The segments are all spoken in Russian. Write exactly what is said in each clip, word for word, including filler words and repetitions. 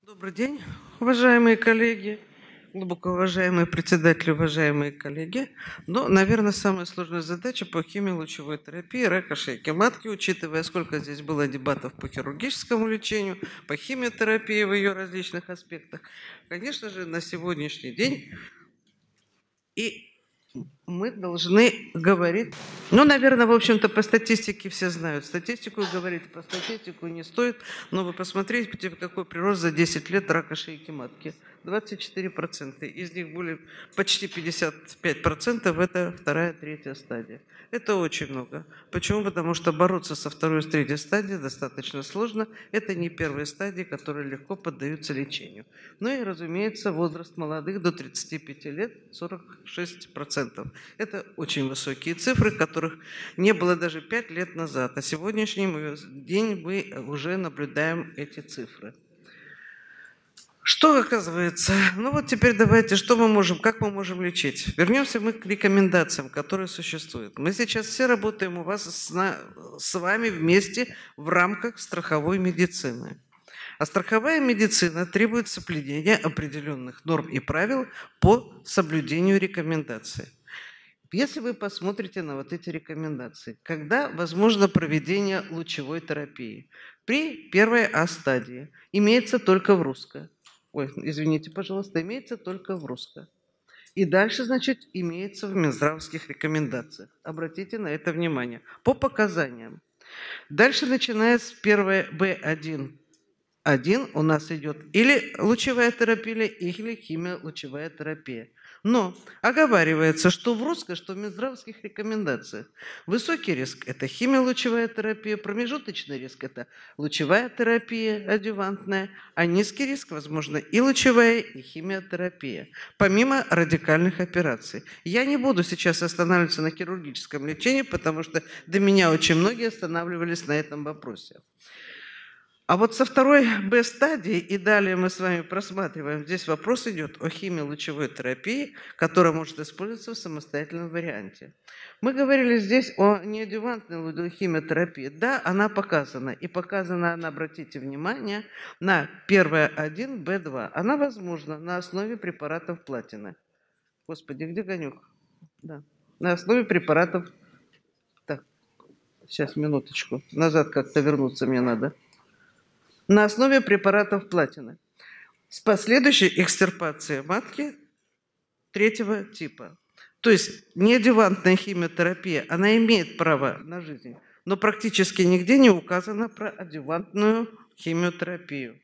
Добрый день, уважаемые коллеги, глубоко уважаемые председатели, уважаемые коллеги. Но, наверное, самая сложная задача по химиолучевой терапии рака шейки матки, учитывая, сколько здесь было дебатов по хирургическому лечению, по химиотерапии в ее различных аспектах. Конечно же, на сегодняшний день и мы должны говорить, ну, наверное, в общем-то, по статистике все знают. Статистику говорить про статистику не стоит, но вы посмотрите, какой прирост за десять лет рака шейки матки. двадцать четыре процента. Из них более, почти пятьдесят пять процентов это вторая, третья стадия. Это очень много. Почему? Потому что бороться со второй и третьей стадией достаточно сложно. Это не первые стадии, которые легко поддаются лечению. Ну и, разумеется, возраст молодых до тридцати пяти лет сорок шесть процентов. Это очень высокие цифры, которых не было даже пять лет назад. А сегодняшний день мы уже наблюдаем эти цифры. Что оказывается? Ну вот теперь давайте, что мы можем, как мы можем лечить? Вернемся мы к рекомендациям, которые существуют. Мы сейчас все работаем у вас с, с вами вместе в рамках страховой медицины. А страховая медицина требует соблюдения определенных норм и правил по соблюдению рекомендаций. Если вы посмотрите на вот эти рекомендации, когда возможно проведение лучевой терапии? При первой А-стадии имеется только в русско. Ой, извините, пожалуйста, имеется только в русско. И дальше, значит, имеется в минздравских рекомендациях. Обратите на это внимание. По показаниям. Дальше, начиная с первой Б один, один у нас идет или лучевая терапия, или химиолучевая терапия. Но оговаривается, что в русско, что в минздравских рекомендациях высокий риск – это химиолучевая терапия, промежуточный риск – это лучевая терапия адъювантная, а низкий риск, возможно, и лучевая, и химиотерапия, помимо радикальных операций. Я не буду сейчас останавливаться на хирургическом лечении, потому что до меня очень многие останавливались на этом вопросе. А вот со второй Б-стадии, и далее мы с вами просматриваем, здесь вопрос идет о химиолучевой терапии, которая может использоваться в самостоятельном варианте. Мы говорили здесь о неадъювантной химиотерапии. Да, она показана. И показана она, обратите внимание, на первая один Б два. Она возможна на основе препаратов платины. Господи, где конек? Да. На основе препаратов... Так, сейчас, минуточку. Назад как-то вернуться мне надо. На основе препаратов платины с последующей экстирпацией матки третьего типа. То есть неадъювантная химиотерапия, она имеет право на жизнь, но практически нигде не указано про адъювантную химиотерапию.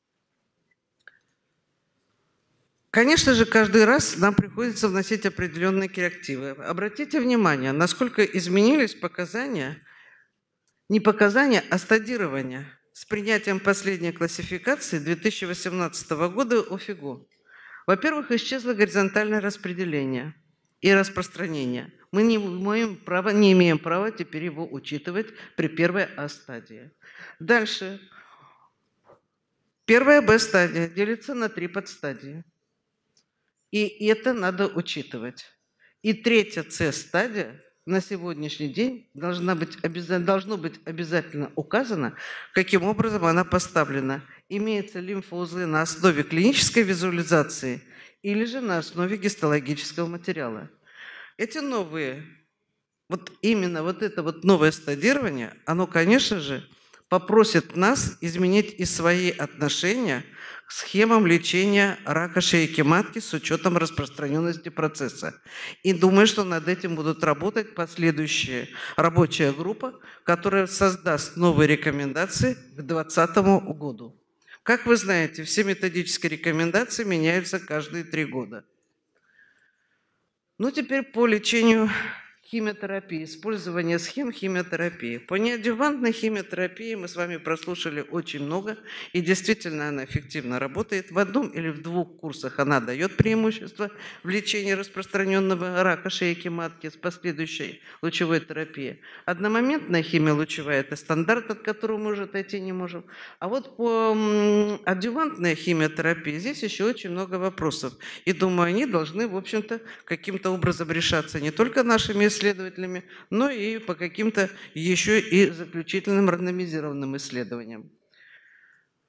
Конечно же, каждый раз нам приходится вносить определенные коррективы. Обратите внимание, насколько изменились показания, не показания, а стадирования. С принятием последней классификации две тысячи восемнадцатого года ОФИГО. Во-первых, исчезло горизонтальное распределение и распространение. Мы не имеем права, не имеем права теперь его учитывать при первой А-стадии. Дальше. Первая Б-стадия делится на три подстадии. И это надо учитывать. И третья С-стадия на сегодняшний день должна быть, должно быть обязательно указано, каким образом она поставлена. Имеются лимфоузлы на основе клинической визуализации или же на основе гистологического материала. Эти новые, вот именно вот это вот новое стадирование, оно, конечно же, попросит нас изменить и свои отношения к схемам лечения рака шейки матки с учетом распространенности процесса. И думаю, что над этим будут работать последующая рабочая группа, которая создаст новые рекомендации к две тысячи двадцатому году. Как вы знаете, все методические рекомендации меняются каждые три года. Ну, теперь по лечению химиотерапии, использование схем химиотерапии. По неадъювантной химиотерапии мы с вами прослушали очень много, и действительно она эффективно работает. В одном или в двух курсах она дает преимущество в лечении распространенного рака шейки матки с последующей лучевой терапией. Одномоментная химиолучевая – это стандарт, от которого мы уже отойти не можем. А вот по адъювантной химиотерапии здесь еще очень много вопросов. И думаю, они должны, в общем-то, каким-то образом решаться не только нашими исследователями, но и по каким-то еще и заключительным рандомизированным исследованиям.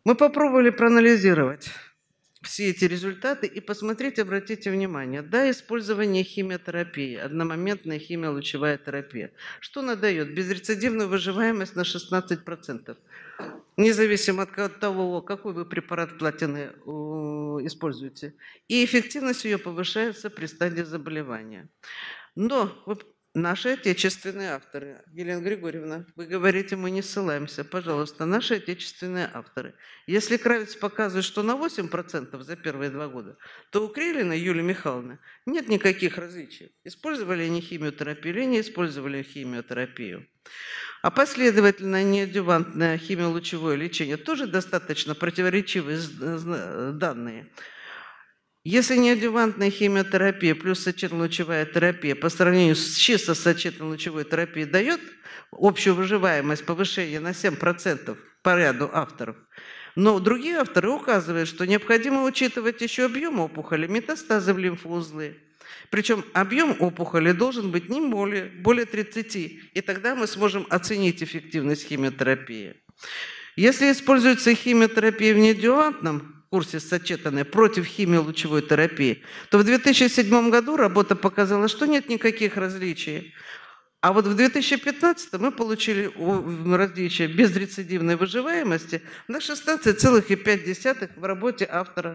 Мы попробовали проанализировать все эти результаты и посмотрите, обратите внимание, да, использование химиотерапии, одномоментная химиолучевая терапия. Что она дает? Безрецидивную выживаемость на шестнадцать процентов. Независимо от того, какой вы препарат платины используете. И эффективность ее повышается при стадии заболевания. Но наши отечественные авторы, Елена Григорьевна, вы говорите, мы не ссылаемся. Пожалуйста, наши отечественные авторы. Если Кравец показывает, что на восемь процентов за первые два года, то у Крилина Юлии Михайловны нет никаких различий. Использовали они химиотерапию или не использовали химиотерапию. А последовательное неадъювантное химиолучевое лечение тоже достаточно противоречивые данные. Если неадъювантная химиотерапия плюс сочетанно-лучевая терапия по сравнению с чисто сочетанно-лучевой терапией дает общую выживаемость повышения на семь процентов по ряду авторов, но другие авторы указывают, что необходимо учитывать еще объем опухоли, метастазы в лимфоузлы. Причем объем опухоли должен быть не более, более тридцати, и тогда мы сможем оценить эффективность химиотерапии. Если используется химиотерапия в неадъювантном курсе сочетанной против химиолучевой терапии, то в две тысячи седьмом году работа показала, что нет никаких различий. А вот в две тысячи пятнадцатом мы получили различие безрецидивной выживаемости на шестнадцать целых пять десятых в работе автора.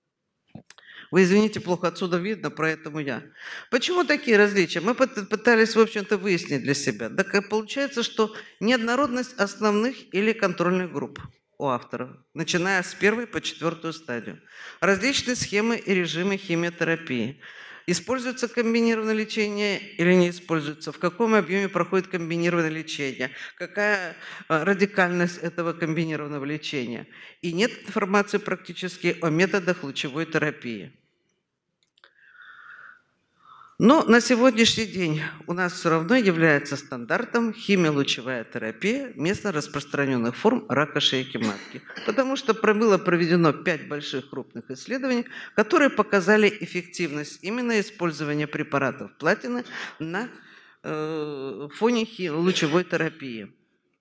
Вы извините, плохо отсюда видно, поэтому я. Почему такие различия? Мы пытались, в общем-то, выяснить для себя. Так получается, что неоднородность основных или контрольных групп у авторов, начиная с первой по четвертую стадию. Различные схемы и режимы химиотерапии. Используется комбинированное лечение или не используется? В каком объеме проходит комбинированное лечение? Какая радикальность этого комбинированного лечения? И нет информации практически о методах лучевой терапии. Но на сегодняшний день у нас все равно является стандартом химиолучевая терапия вместо распространенных форм рака шейки матки. Потому что было проведено пять больших крупных исследований, которые показали эффективность именно использования препаратов платины на э, фоне лучевой терапии.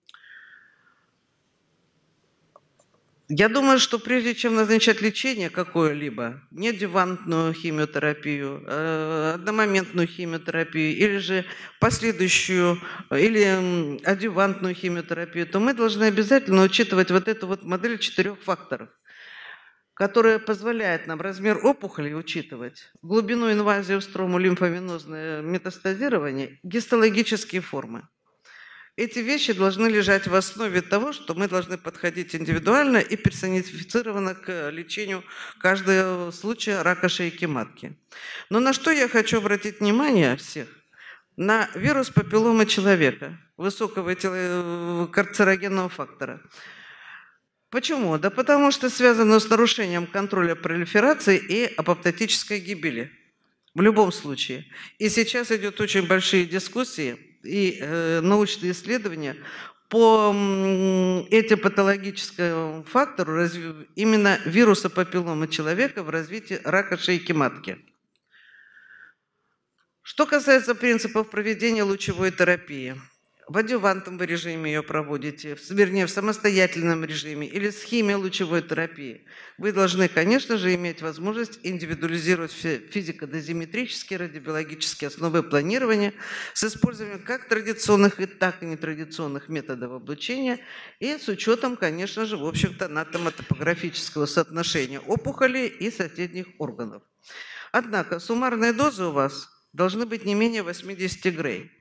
Я думаю, что прежде чем назначать лечение какое-либо, неадъювантную химиотерапию, одномоментную химиотерапию или же последующую, или адъювантную химиотерапию, то мы должны обязательно учитывать вот эту вот модель четырех факторов, которая позволяет нам размер опухоли учитывать, глубину инвазии в строму, лимфовенозное метастазирование, гистологические формы. Эти вещи должны лежать в основе того, что мы должны подходить индивидуально и персонифицированно к лечению каждого случая рака шейки матки. Но на что я хочу обратить внимание всех? На вирус папилломы человека, высокого карцерогенного фактора. Почему? Да потому что связано с нарушением контроля пролиферации и апоптотической гибели. В любом случае. И сейчас идут очень большие дискуссии и э, научные исследования по этипатологическому фактору разви... именно вируса папилломы человека в развитии рака шейки матки. Что касается принципов проведения лучевой терапии. В адъювантном режиме ее проводите, вернее, в самостоятельном режиме или с химиолучевой терапией. Вы должны, конечно же, иметь возможность индивидуализировать физико-дозиметрические, радиобиологические основы планирования с использованием как традиционных, и так и нетрадиционных методов облучения и с учетом, конечно же, в общем-то, анатомотопографического соотношения опухолей и соседних органов. Однако суммарные дозы у вас должны быть не менее восьмидесяти грей.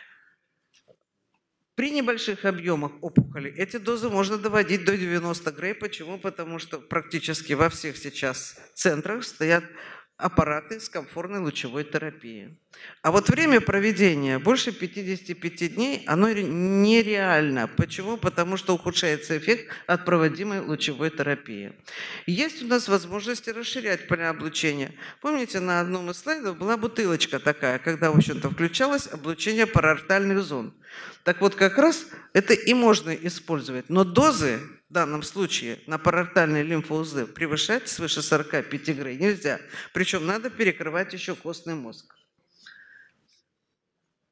При небольших объемах опухоли эти дозы можно доводить до девяноста грей. Почему? Потому что практически во всех сейчас центрах стоят аппараты с комфортной лучевой терапией. А вот время проведения больше пятидесяти пяти дней, оно нереально. Почему? Потому что ухудшается эффект от проводимой лучевой терапии. Есть у нас возможности расширять поля облучения. Помните, на одном из слайдов была бутылочка такая, когда, в общем-то, включалось облучение параортальных зон. Так вот, как раз это и можно использовать. Но дозы в данном случае на параортальные лимфоузлы превышать свыше сорока пяти грей нельзя. Причем надо перекрывать еще костный мозг.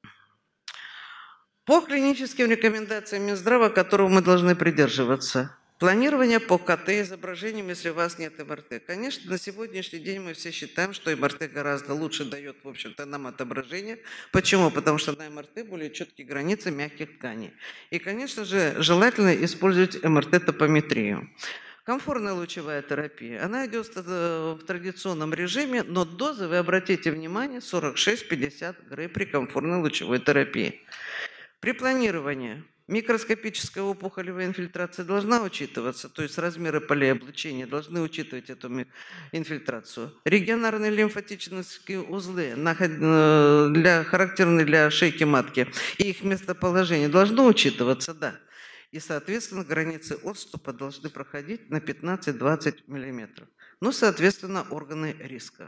По клиническим рекомендациям Минздрава, которого мы должны придерживаться. Планирование по КТ-изображениям, если у вас нет МРТ. Конечно, на сегодняшний день мы все считаем, что МРТ гораздо лучше дает, в общем-то, нам отображение. Почему? Потому что на МРТ более четкие границы мягких тканей. И, конечно же, желательно использовать МРТ-топометрию. Комфортная лучевая терапия, она идет в традиционном режиме, но дозы, вы обратите внимание, сорок шесть — пятьдесят грей при комфортной лучевой терапии. При планировании микроскопическая опухолевая инфильтрация должна учитываться, то есть размеры полей облучения должны учитывать эту инфильтрацию. Регионарные лимфатические узлы, для, характерные для шейки матки, и их местоположение должно учитываться, да. И, соответственно, границы отступа должны проходить на пятнадцать-двадцать миллиметров. Ну, соответственно, органы риска.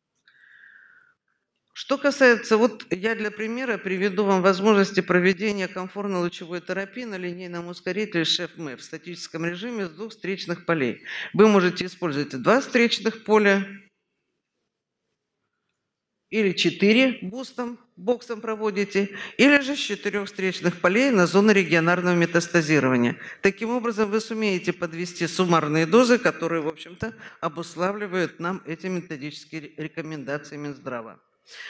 Что касается, вот я для примера приведу вам возможности проведения комфортной лучевой терапии на линейном ускорителе ШЕФ-МЭ в статическом режиме с двух встречных полей. Вы можете использовать два встречных поля или четыре бустом, боксом проводите, или же с четырех встречных полей на зону регионарного метастазирования. Таким образом, вы сумеете подвести суммарные дозы, которые, в общем-то, обуславливают нам эти методические рекомендации Минздрава.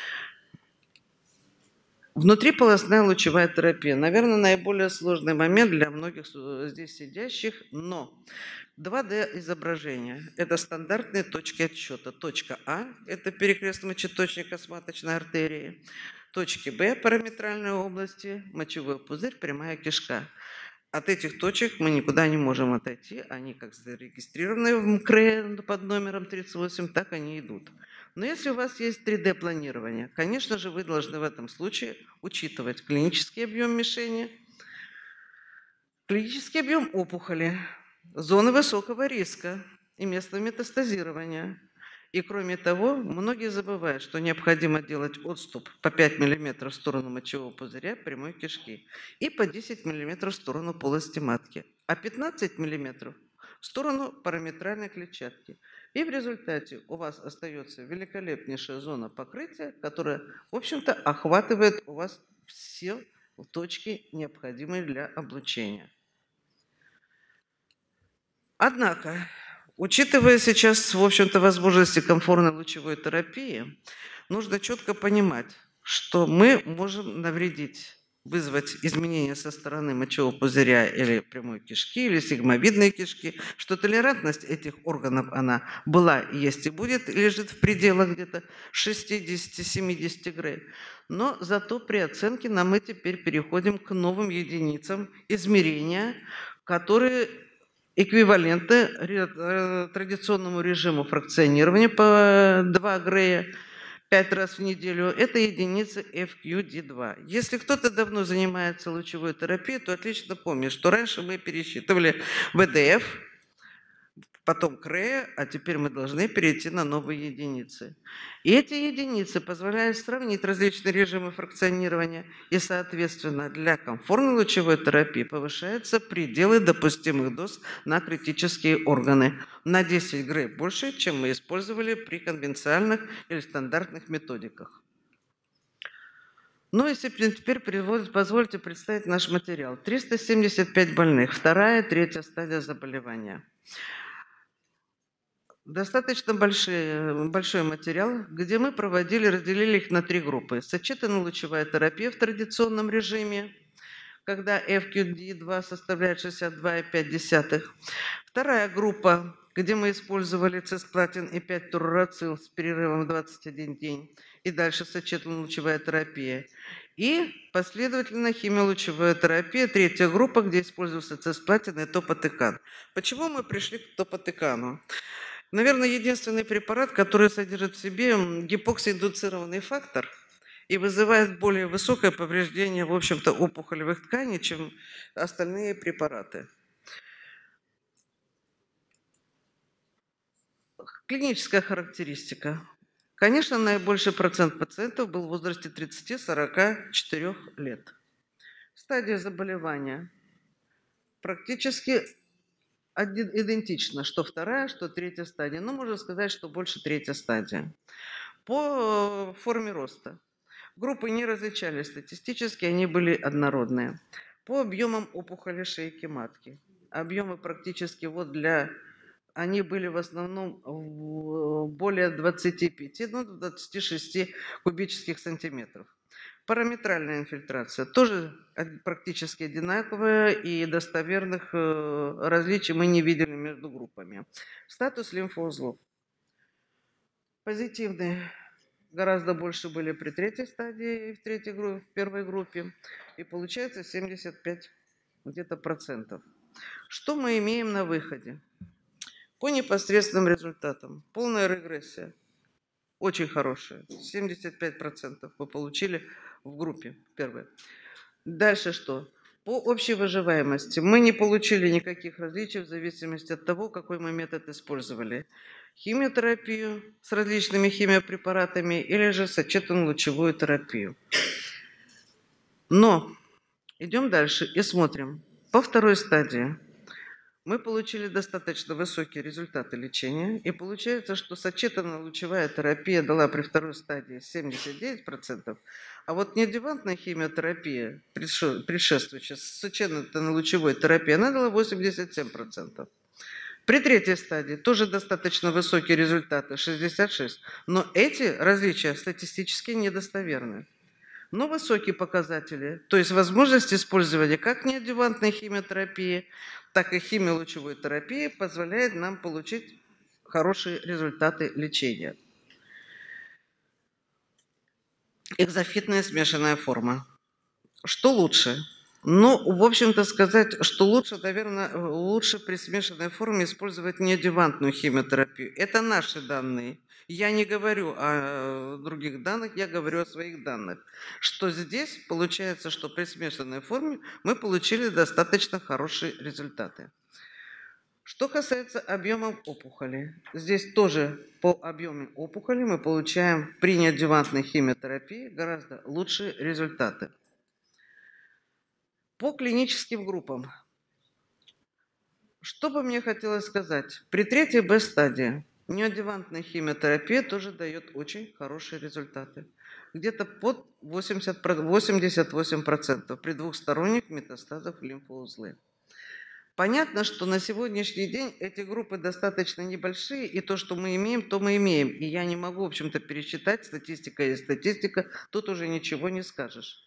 Внутриполосная лучевая терапия. Наверное, наиболее сложный момент для многих здесь сидящих, но два дэ изображения – это стандартные точки отсчета. Точка А – это перекрестно-мочеточник косматочной артерии. Точки Б – параметральной области, мочевой пузырь, прямая кишка. От этих точек мы никуда не можем отойти. Они как зарегистрированы в МКРЭ под номером тридцать восемь, так они идут. Но если у вас есть три дэ планирование, конечно же, вы должны в этом случае учитывать клинический объем мишени, клинический объем опухоли, зоны высокого риска и место метастазирования. И кроме того, многие забывают, что необходимо делать отступ по пять миллиметров в сторону мочевого пузыря прямой кишки и по десять миллиметров в сторону полости матки, а пятнадцать миллиметров в сторону параметральной клетчатки. И в результате у вас остается великолепнейшая зона покрытия, которая, в общем-то, охватывает у вас все точки, необходимые для облучения. Однако, учитывая сейчас, в общем-то, возможности комфортной лучевой терапии, нужно четко понимать, что мы можем навредить, вызвать изменения со стороны мочевого пузыря или прямой кишки, или сигмовидной кишки, что толерантность этих органов, она была, есть и будет, лежит в пределах где-то шестидесяти-семидесяти грей. Но зато при оценке нам мы теперь переходим к новым единицам измерения, которые эквивалентны традиционному режиму фракционирования по два грея пять раз в неделю. Это единица эф кью ди два. Если кто-то давно занимается лучевой терапией, то отлично помнит, что раньше мы пересчитывали вэ дэ эф, потом КРЭ, а теперь мы должны перейти на новые единицы. И эти единицы позволяют сравнить различные режимы фракционирования, и, соответственно, для комфортной лучевой терапии повышаются пределы допустимых доз на критические органы на десять грей больше, чем мы использовали при конвенциональных или стандартных методиках. Ну, если теперь позвольте представить наш материал. триста семьдесят пять больных, вторая, третья стадия заболевания. Достаточно большой, большой материал, где мы проводили, разделили их на три группы. Сочетанная лучевая терапия в традиционном режиме, когда эф кью ди два составляет шестьдесят два и пять десятых. Вторая группа, где мы использовали цисплатин и пять турурацил с перерывом в двадцать один день. И дальше сочетанная лучевая терапия. И последовательно химиолучевая терапия, третья группа, где использовался цисплатин и топотекан. Почему мы пришли к топотекану? Наверное, единственный препарат, который содержит в себе гипоксииндуцированный фактор и вызывает более высокое повреждение, в общем-то, опухолевых тканей, чем остальные препараты. Клиническая характеристика. Конечно, наибольший процент пациентов был в возрасте тридцати-сорока четырёх лет. Стадия заболевания практически идентично, что вторая, что третья стадия. Но можно сказать, что больше третья стадия. По форме роста. Группы не различались статистически, они были однородные. По объемам опухоли шейки матки. объемы практически вот для... Они были в основном более двадцати пяти, ну, двадцати шести кубических сантиметров. Параметральная инфильтрация тоже практически одинаковая, и достоверных различий мы не видели между группами. Статус лимфоузлов. Позитивные гораздо больше были при третьей стадии, в, третьей группе, в первой группе, и получается семьдесят пять где-то процентов. Что мы имеем на выходе? По непосредственным результатам. Полная регрессия. Очень хорошая. семьдесят пять процентов мы получили в группе первой. Дальше что? По общей выживаемости мы не получили никаких различий в зависимости от того, какой мы метод использовали. Химиотерапию с различными химиопрепаратами или же сочетанную лучевую терапию. Но идем дальше и смотрим. По второй стадии мы получили достаточно высокие результаты лечения, и получается, что сочетанная лучевая терапия дала при второй стадии семьдесят девять процентов, а вот неадъювантная химиотерапия, предшествующая сочетанной лучевой терапии, она дала восемьдесят семь процентов. При третьей стадии тоже достаточно высокие результаты, шестьдесят шесть процентов, но эти различия статистически недостоверны. Но высокие показатели, то есть возможность использования как неадъювантной химиотерапии, так и химиолучевой терапии позволяет нам получить хорошие результаты лечения. Экзофитная смешанная форма. Что лучше? Ну, в общем-то сказать, что лучше, наверное, лучше при смешанной форме использовать неадъювантную химиотерапию. Это наши данные. Я не говорю о других данных, я говорю о своих данных. Что здесь получается, что при смешанной форме мы получили достаточно хорошие результаты. Что касается объема опухоли, здесь тоже по объему опухоли мы получаем при неадъювантной химиотерапии гораздо лучшие результаты. По клиническим группам. Что бы мне хотелось сказать? При третьей Б-стадии неадъювантная химиотерапия тоже дает очень хорошие результаты. Где-то под восемьдесят восемь процентов при двухсторонних метастазах в лимфоузлы. Понятно, что на сегодняшний день эти группы достаточно небольшие, и то, что мы имеем, то мы имеем. И я не могу, в общем-то, пересчитать, статистика есть статистика, тут уже ничего не скажешь.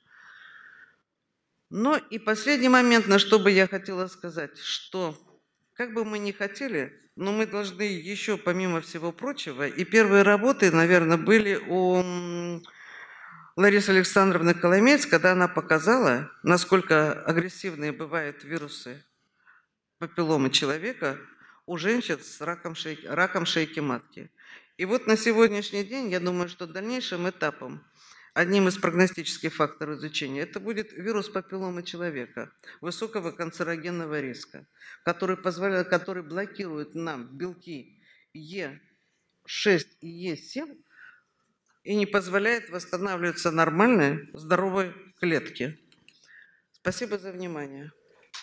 Но и последний момент, на что бы я хотела сказать, что как бы мы ни хотели, но мы должны еще, помимо всего прочего, и первые работы, наверное, были у Ларисы Александровны Коломеец, когда она показала, насколько агрессивные бывают вирусы папилломы человека у женщин с раком шейки, раком шейки матки. И вот на сегодняшний день, я думаю, что дальнейшим этапом, одним из прогностических факторов изучения, это будет вирус папилломы человека высокого канцерогенного риска, который, позволяет, который блокирует нам белки Е шесть и Е семь и не позволяет восстанавливаться нормальной, здоровой клетке. Спасибо за внимание.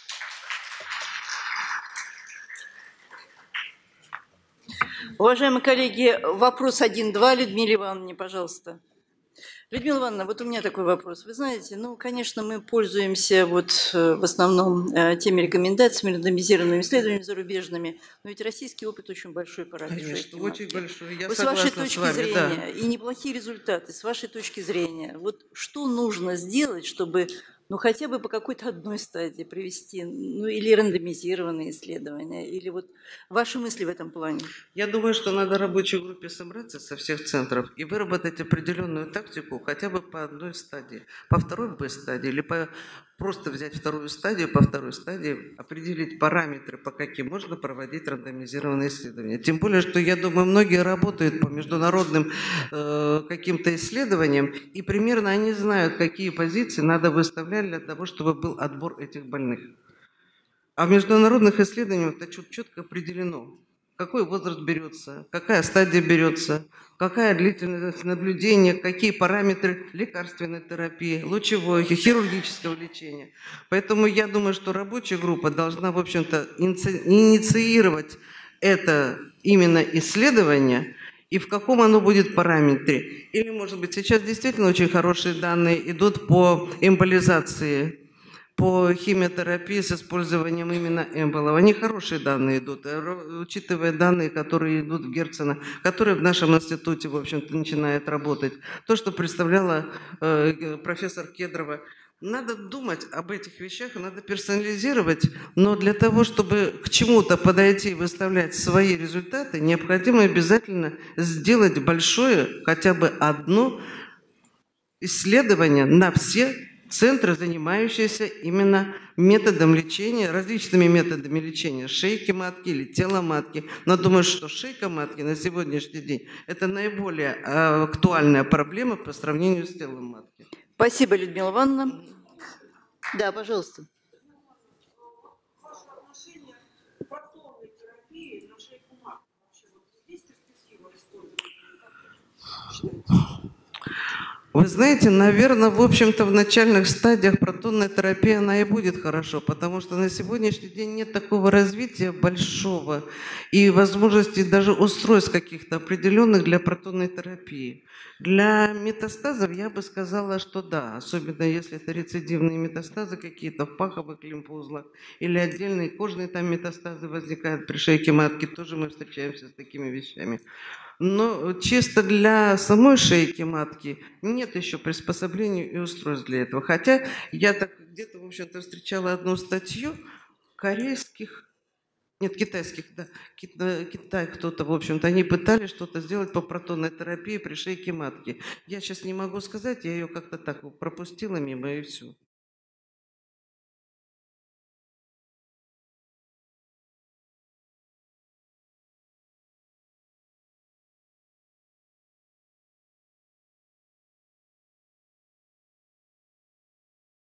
Уважаемые коллеги, вопрос один-два Людмиле Ивановне, пожалуйста. Людмила Ивановна, вот у меня такой вопрос. Вы знаете, ну, конечно, мы пользуемся вот в основном теми рекомендациями, рандомизированными исследованиями зарубежными, но ведь российский опыт очень большой по раку шейки матки. Очень большой. Я вот с вашей точки с вами, зрения, да. и неплохие результаты, с вашей точки зрения, вот что нужно сделать, чтобы, ну, хотя бы по какой-то одной стадии привести, ну, или рандомизированные исследования, или вот ваши мысли в этом плане? Я думаю, что надо рабочей группе собраться со всех центров и выработать определенную тактику хотя бы по одной стадии, по второй Б-стадии, или по, просто взять вторую стадию, по второй стадии определить параметры, по каким можно проводить рандомизированные исследования. Тем более, что, я думаю, многие работают по международным э, каким-то исследованиям, и примерно они знают, какие позиции надо выставлять для того, чтобы был отбор этих больных. А в международных исследованиях это четко определено, какой возраст берется, какая стадия берется, какая длительность наблюдения, какие параметры лекарственной терапии, лучевой, хирургического лечения. Поэтому я думаю, что рабочая группа должна, в общем-то, инициировать это именно исследование, и в каком оно будет параметре. Или, может быть, сейчас действительно очень хорошие данные идут по эмболизации по химиотерапии с использованием именно эмболов. Они хорошие данные идут, учитывая данные, которые идут в Герцена, которые в нашем институте, в общем-то, начинают работать. То, что представляла э, профессор Кедрова. Надо думать об этих вещах, надо персонализировать, но для того, чтобы к чему-то подойти и выставлять свои результаты, необходимо обязательно сделать большое, хотя бы одно исследование на все центры, занимающиеся именно методом лечения, различными методами лечения шейки матки или тела матки. Но думаю, что шейка матки на сегодняшний день – это наиболее актуальная проблема по сравнению с телом матки. Спасибо, Людмила Ивановна. Да, пожалуйста. Вы знаете, наверное, в общем-то, в начальных стадиях протонная терапия, она и будет хорошо, потому что на сегодняшний день нет такого развития большого и возможности даже устройств каких-то определенных для протонной терапии. Для метастазов я бы сказала, что да, особенно если это рецидивные метастазы какие-то в паховых лимфоузлах или отдельные кожные там метастазы возникают при шейке матки, тоже мы встречаемся с такими вещами. Но чисто для самой шейки матки нет еще приспособлений и устройств для этого. Хотя я так где-то, в общем-то, встречала одну статью корейских, нет, китайских, да, Китай, Китай кто-то, в общем-то, они пытались что-то сделать по протонной терапии при шейке матки. Я сейчас не могу сказать, я ее как-то так пропустила мимо и все.